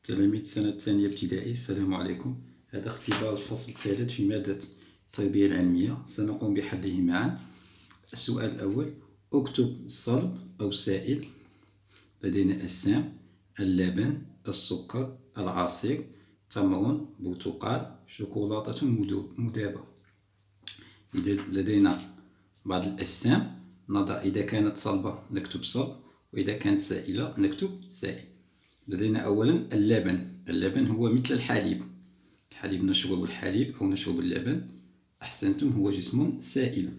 تلاميذ السنة الثانية ابتدائي، السلام عليكم. هذا اختبار الفصل الثالث في مادة التربية العلمية، سنقوم بحله معا. السؤال الأول: اكتب صلب أو سائل. لدينا السام، اللبن، السكر، العصير، تمر، برتقال، شوكولاتة مذابة. إذا لدينا بعض الأجسام نضع إذا كانت صلبة نكتب صلب، وإذا كانت سائلة نكتب سائل. لدينا أولا اللبن. اللبن هو مثل الحليب. نشرب الحليب أو نشرب اللبن. أحسنتم، هو جسم سائل.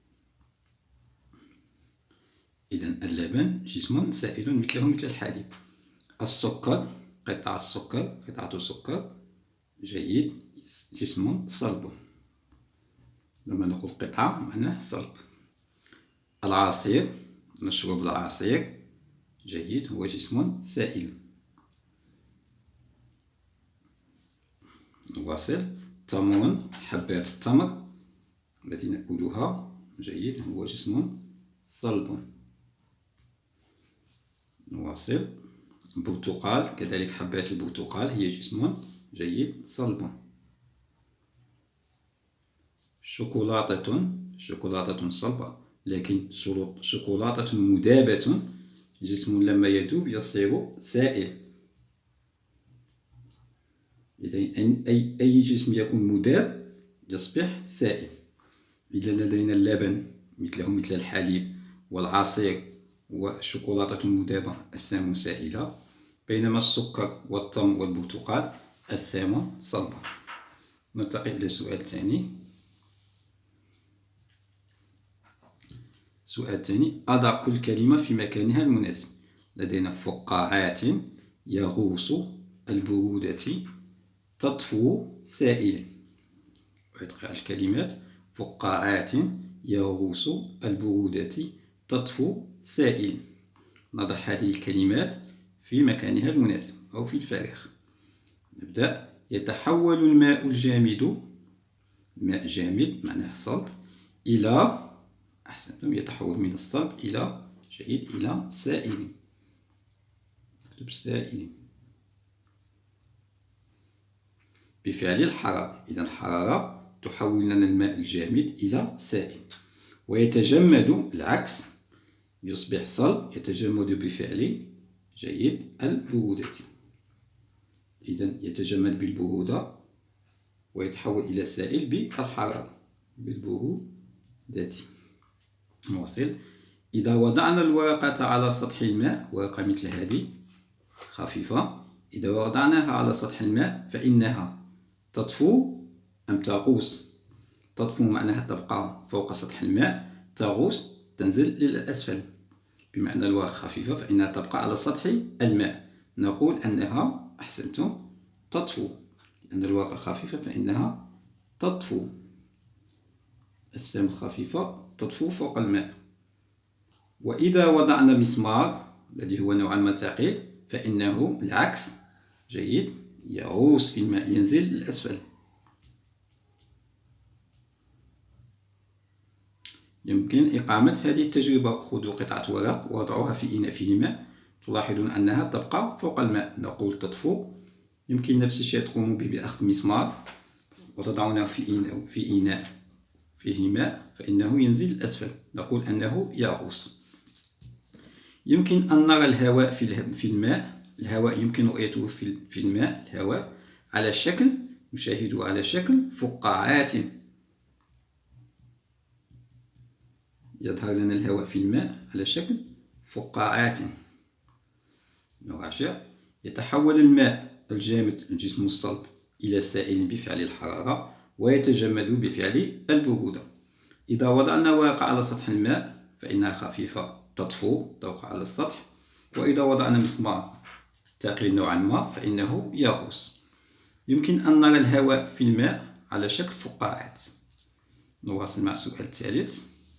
إذا اللبن جسم سائل مثله مثل الحليب. السكر، قطعة سكر، جيد، جسم صلب. لما نقول قطعة معناه صلب. العصير، نشرب العصير، جيد، هو جسم سائل. نواصل. تمر، حبات التمر التي نأكلها، جيد، هو جسم صلب. نواصل. برتقال، كذلك حبات البرتقال هي جسم جيد صلب. شوكولاتة صلبة، لكن شوكولاتة مذابة جسم لما يذوب يصير سائل. إذا أي جسم يكون مذاب يصبح سائل. إذا لدينا اللبن مثله مثل الحليب، والعصير والشوكولاتة المذابة السام سائلة، بينما السكر والتمر والبرتقال السام صلبة. ننتقل إلى السؤال الثاني. السؤال الثاني: أضع كل كلمة في مكانها المناسب. لدينا فقاعات، يغوص، البرودة، تطفو، سائل. أقرأ الكلمات: فقاعات، يغوص، البرودة، تطفو، سائل. نضع هذه الكلمات في مكانها المناسب أو في الفارغ. نبدأ. يتحول الماء الجامد، ماء جامد معناه صلب، إلى، أحسنتم، يتحول من الصلب إلى، جيد، إلى سائل. نكتب سائل بفعل الحرارة. إذا الحرارة تحول لنا الماء الجامد إلى سائل. ويتجمد، العكس، يصبح صلب، يتجمد بفعل، جيد، البرودة. إذا يتجمد بالبرودة ويتحول إلى سائل بالحرارة، بالبرودة. نواصل. إذا وضعنا الورقة على سطح الماء، ورقة مثل هذه خفيفة، إذا وضعناها على سطح الماء فإنها تطفو أم تغوص؟ تطفو معناها تبقى فوق سطح الماء، تغوص تنزل للأسفل. بمعنى الورقة خفيفة فإنها تبقى على سطح الماء، نقول أنها، أحسنتم، تطفو، لأن الورقة خفيفة فإنها تطفو. السام الخفيفة تطفو فوق الماء. وإذا وضعنا مسمار الذي هو نوعا ما ثقيل فإنه العكس، جيد، يغوص في الماء، ينزل للأسفل. يمكن إقامة هذه التجربة. خذوا قطعة ورق ووضعوها في إناء فيه ماء، تلاحظون أنها تبقى فوق الماء، نقول تطفو. يمكن نفس الشيء تقوموا به بأخذ مسمار وتضعونه في إناء فيه ماء فإنه ينزل للأسفل، نقول أنه يغوص. يمكن أن نرى الهواء في الماء. الهواء يمكن رؤيته في الماء، الهواء على شكل، نشاهده على شكل فقاعات. يظهر لنا الهواء في الماء على شكل فقاعات. نراجع. يتحول الماء الجامد الجسم الصلب إلى سائل بفعل الحرارة، ويتجمد بفعل البرودة. إذا وضعنا ورقة على سطح الماء فإنها خفيفة، تطفو، توقع على السطح. وإذا وضعنا مسمار ثقيل نوعا ما فإنه يغوص. يمكن أن نرى الهواء في الماء على شكل فقاعات. نواصل مع السؤال الثالث.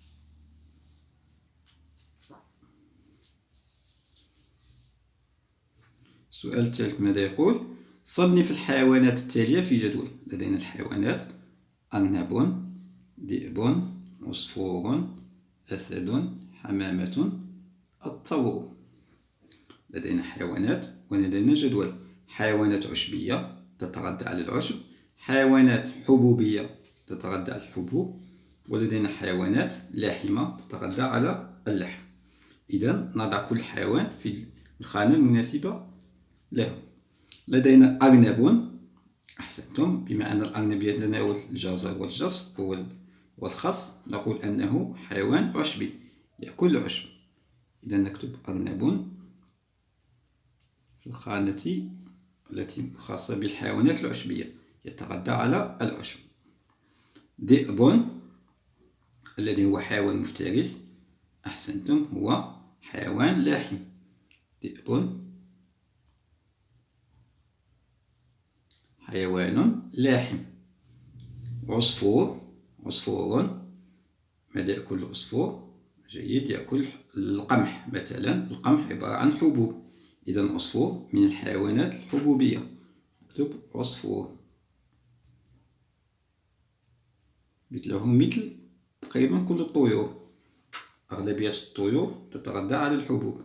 السؤال الثالث ماذا يقول؟ صنف الحيوانات التالية في جدول. لدينا الحيوانات: أرنب، ذئب، عصفور، أسد، حمامة، الطور. لدينا حيوانات ولدينا جدول. حيوانات عشبية تتغذى على العشب، حيوانات حبوبية تتغذى على الحبوب، ولدينا حيوانات لاحمة تتغذى على اللحم. إذا نضع كل حيوان في الخانة المناسبة له. لدينا أرنب. أحسنتم، بما أن الأرنب يتناول الجزر والجص والخس نقول أنه حيوان عشبي يأكل العشب. إذا نكتب أرنب في الخانة التي خاصة بالحيوانات العشبية يتغذى على العشب. ذئب الذي هو حيوان مفترس. أحسنتم، هو حيوان لاحم. ذئب حيوان لاحم. عصفور. ماذا يأكل العصفور؟ جيد، يأكل القمح مثلا. القمح عبارة عن حبوب، إذا العصفور من الحيوانات الحبوبية. نكتب عصفور. مثله مثل تقريبا كل الطيور، أغلبية الطيور تتغذى على الحبوب.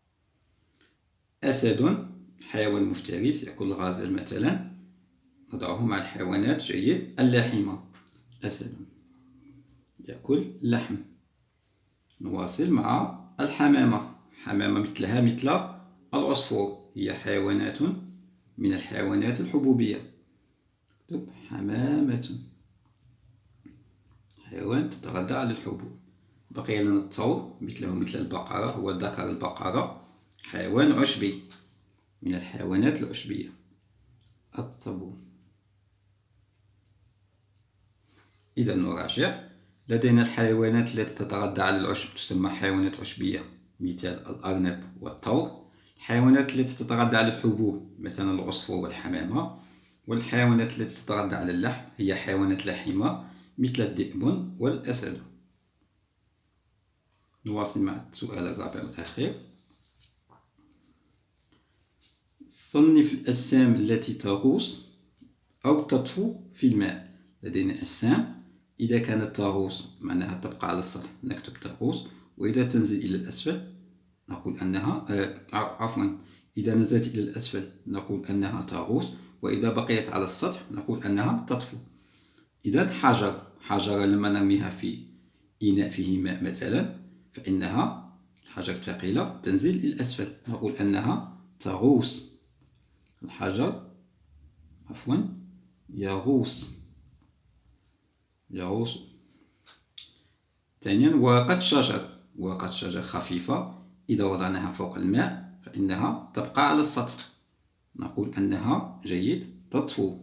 أسد حيوان مفترس يأكل الغزال مثلا، نضعه مع الحيوانات جيد اللاحمة. أسد يأكل اللحم. نواصل مع الحمامة. حمامة مثلها مثل العصفور، هي حيوانات من الحيوانات الحبوبية. نكتب حمامة، حيوان تتغذى على الحبوب. بقي لنا الثور مثله مثل البقرة، هو ذكر البقرة، حيوان عشبي من الحيوانات العشبية. الطبو. إذا نراجع، لدينا الحيوانات التي تتغذى على العشب تسمى حيوانات عشبية، مثال الأرنب والثور. الحيوانات التي تتغذى على الحبوب مثلا العصفور والحمامة. والحيوانات التي تتغذى على اللحم هي حيوانات لاحمة مثل الذئب والأسد. نواصل مع السؤال الرابع والأخير. صنف الأجسام التي تغوص أو تطفو في الماء. لدينا أجسام إذا كانت تغوص معناها تبقى على السطح نكتب تغوص، وإذا تنزل إلى الأسفل نقول أنها إذا نزلت إلى الأسفل نقول أنها تغوص، وإذا بقيت على السطح نقول أنها تطفو. إذا حجرة لما نرميها في إناء فيه ماء مثلا فإنها الحجر ثقيلة تنزل إلى الأسفل، نقول أنها تغوص. الحجر يغوص. ثانيا ورقة شجر خفيفة إذا وضعناها فوق الماء فإنها تبقى على السطح، نقول أنها جيد تطفو.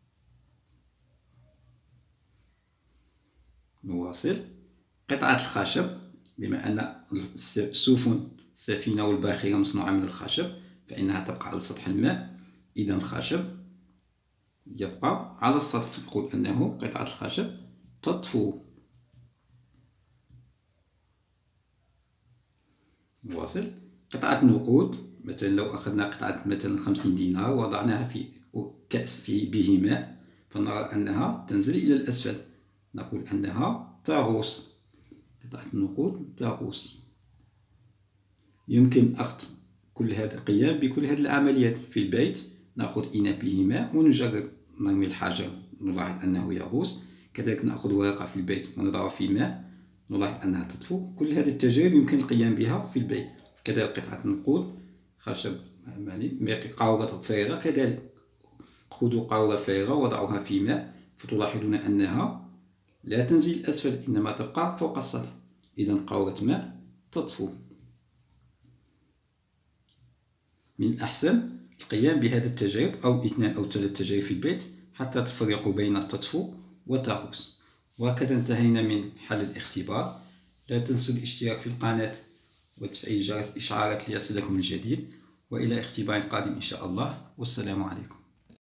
نواصل. قطعة الخشب، بما أن السفينة والباخرة مصنوعة من الخشب فإنها تبقى على سطح الماء، إذا الخشب يبقى على السطح، نقول أنه قطعة الخشب تطفو. نواصل. قطعة النقود، مثلا لو أخذنا قطعة مثلا 50 دينار ووضعناها في كأس فيه به ماء فنرى أنها تنزل إلى الأسفل، نقول أنها تغوص. قطعة النقود تغوص. يمكن أخذ كل هذا القيام بكل هذه العمليات في البيت. نأخذ إناء به ماء ونجرب، نرمي الحجر نلاحظ أنه يغوص، كذلك نأخذ ورقة في البيت ونضعها في ماء نلاحظ أنها تطفو. كل هذه التجارب يمكن القيام بها في البيت. كذلك قطعة النقود خشب قارورة فارغة، كذلك خذوا قارورة فارغة وضعوها في ماء فتلاحظون أنها لا تنزل الأسفل إنما تبقى فوق السطح، إذا قارورة ماء تطفو. من الأحسن القيام بهذه التجارب أو 2 أو 3 تجارب في البيت حتى تفرقوا بين التطفو وتغوص. وهكذا انتهينا من حل الاختبار. لا تنسوا الاشتراك في القناة وتفعيل جرس الإشعارات ليصلكم الجديد، وإلى اختبار قادم إن شاء الله، والسلام عليكم.